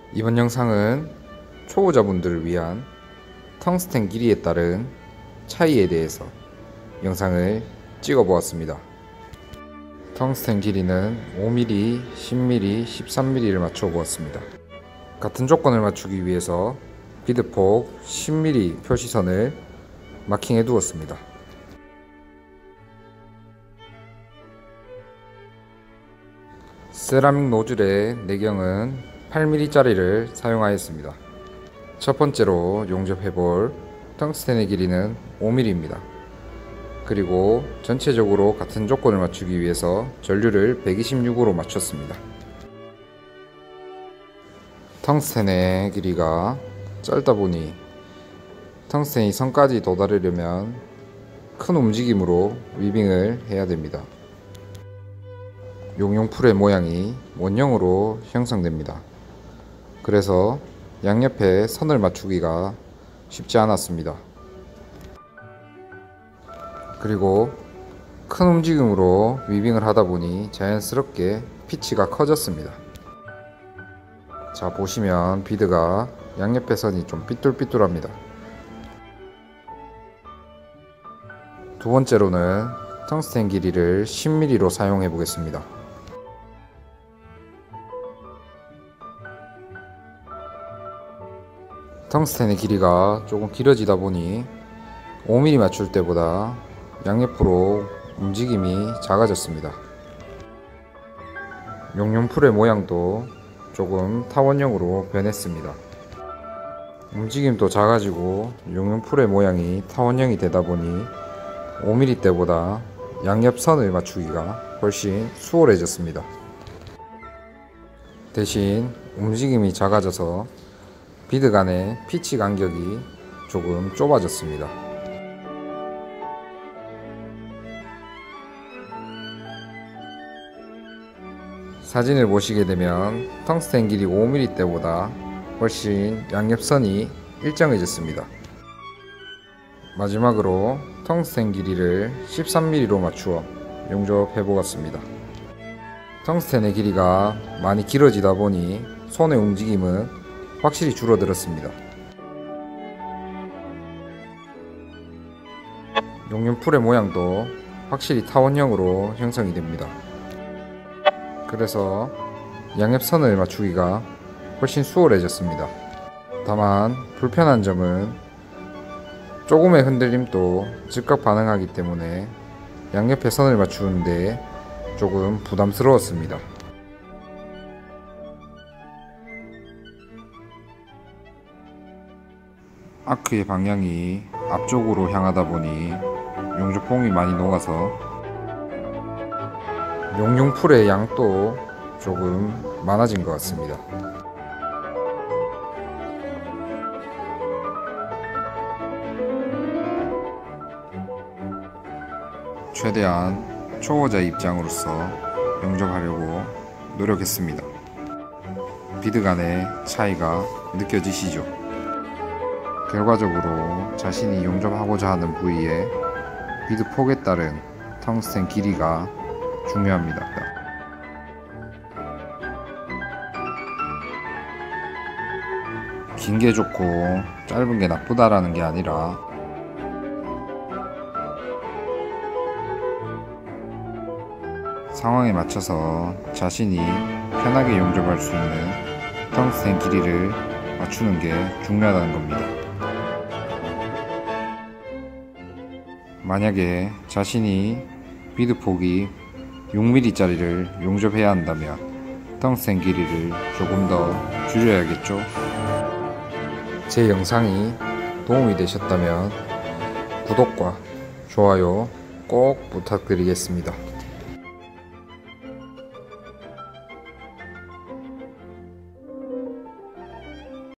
이번 영상은 초보자분들을 위한 텅스텐 길이에 따른 차이에 대해서 영상을 찍어 보았습니다. 텅스텐 길이는 5mm, 10mm, 13mm를 맞춰 보았습니다. 같은 조건을 맞추기 위해서 비드폭 10mm 표시선을 마킹해 두었습니다. 세라믹 노즐의 내경은 8mm 짜리를 사용하였습니다. 첫 번째로 용접해볼 텅스텐의 길이는 5mm입니다. 그리고 전체적으로 같은 조건을 맞추기 위해서 전류를 126으로 맞췄습니다. 텅스텐의 길이가 짧다 보니 텅스텐이 선까지 도달하려면 큰 움직임으로 위빙을 해야 됩니다. 용융풀의 모양이 원형으로 형성됩니다. 그래서 양옆에 선을 맞추기가 쉽지 않았습니다. 그리고 큰 움직임으로 위빙을 하다 보니 자연스럽게 피치가 커졌습니다. 자, 보시면 비드가 양옆에 선이 좀 삐뚤삐뚤합니다. 두 번째로는 텅스텐 길이를 10mm로 사용해 보겠습니다. 텅스텐의 길이가 조금 길어지다 보니 5mm 맞출 때보다 양옆으로 움직임이 작아졌습니다. 용융풀의 모양도 조금 타원형으로 변했습니다. 움직임도 작아지고 용융풀의 모양이 타원형이 되다 보니 5mm 때보다 양옆 선을 맞추기가 훨씬 수월해졌습니다. 대신 움직임이 작아져서 비드 간의 피치 간격이 조금 좁아졌습니다. 사진을 보시게 되면 텅스텐 길이 5mm 때보다 훨씬 양옆선이 일정해졌습니다. 마지막으로 텅스텐 길이를 13mm로 맞추어 용접해 보았습니다. 텅스텐의 길이가 많이 길어지다 보니 손의 움직임은 확실히 줄어들었습니다. 용융풀의 모양도 확실히 타원형으로 형성이 됩니다. 그래서 양옆선을 맞추기가 훨씬 수월해졌습니다. 다만 불편한 점은 조금의 흔들림도 즉각 반응하기 때문에 양옆에 선을 맞추는데 조금 부담스러웠습니다. 아크의 방향이 앞쪽으로 향하다 보니 용접봉이 많이 녹아서 용융풀의 양도 조금 많아진 것 같습니다. 최대한 초보자 입장으로서 용접하려고 노력했습니다. 비드 간의 차이가 느껴지시죠? 결과적으로 자신이 용접하고자 하는 부위에 비드 폭에 따른 텅스텐 길이가 중요합니다. 긴 게 좋고 짧은 게 나쁘다라는 게 아니라 상황에 맞춰서 자신이 편하게 용접할 수 있는 텅스텐 길이를 맞추는 게 중요하다는 겁니다. 만약에 자신이 비드 폭이 6mm 짜리를 용접해야 한다면 텅스텐 길이를 조금 더 줄여야겠죠? 제 영상이 도움이 되셨다면 구독과 좋아요 꼭 부탁드리겠습니다.